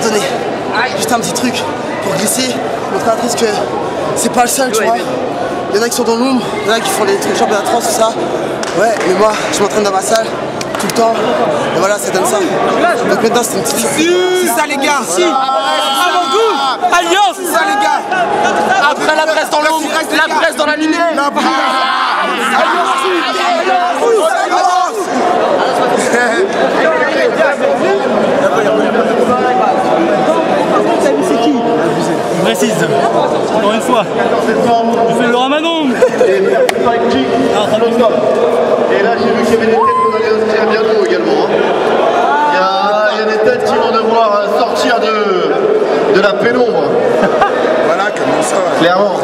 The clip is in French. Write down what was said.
donner juste un petit truc pour glisser, montrer à Trice que c'est pas le seul, tu vois. Il y en a qui sont dans l'ombre, il y en a qui font des trucs championnat de France, tout ça. Ouais, mais moi, je m'entraîne dans ma salle tout le temps. Et voilà, ça donne ça. Donc maintenant, c'est une petite surprise. C'est ça, les gars. Si. Avant tout, Alliance. C'est ça, les gars. Après la presse dans l'ombre, la presse dans la lumière. Je précise, encore une fois, je fais le ramadan. Et là j'ai vu qu'il y avait des têtes qu'on allait inscrire bientôt également. Il y a des têtes qui vont devoir sortir de la pénombre. Voilà, comment ça. Clairement.